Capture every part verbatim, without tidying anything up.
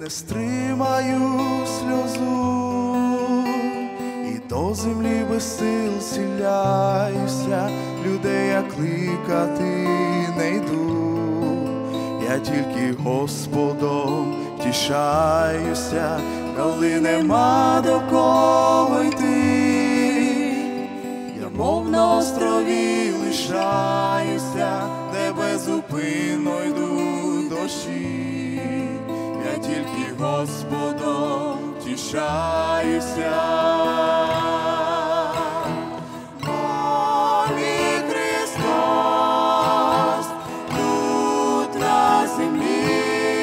не стримаю сльозу, і до землі без сил сіляюся, людей я кликати не йду, я тільки Господом тішаюся, коли нема до кого йти, я мов на острові лишаюся, де безупинно йду дощі, я тільки Господом тішаюся. О, мій Христос, тут на землі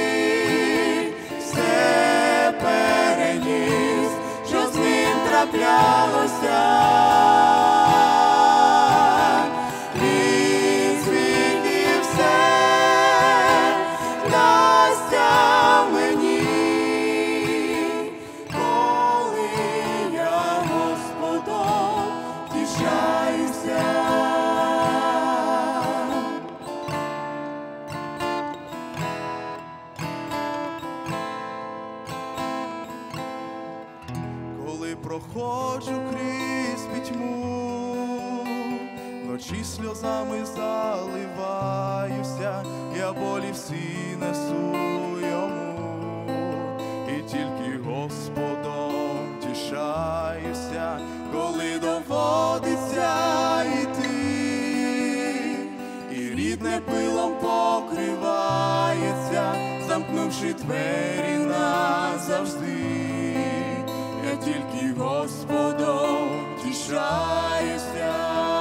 все переніс, що з ним траплялося. Коли проходжу крізь пітьму, вночі сльозами заливаюся, я болі всі несу йому, і тільки Господом тішаюся, коли доводиться йти, і рідне пилом покривається, замкнувши двері назавжди. Я тільки Господом тішаюся.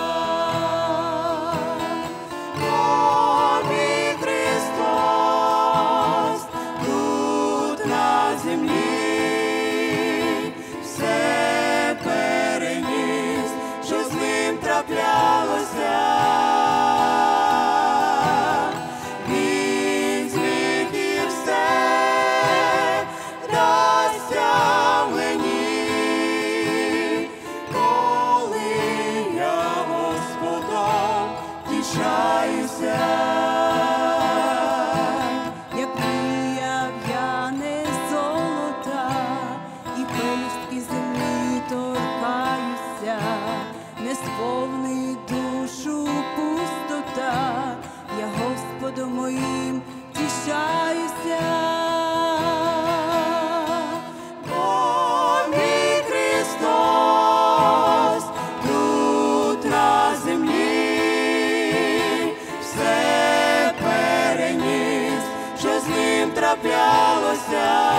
О, мій Христос, тут на землі все переніс, що з ним траплялося. Він зміг і все дасться мені. Як мріяв я не золота, і пелюстки землі торкаюся, не сповнить душу пустота, я Господом моїм тішаюся. О, мій Христос, тут на землі траплялося.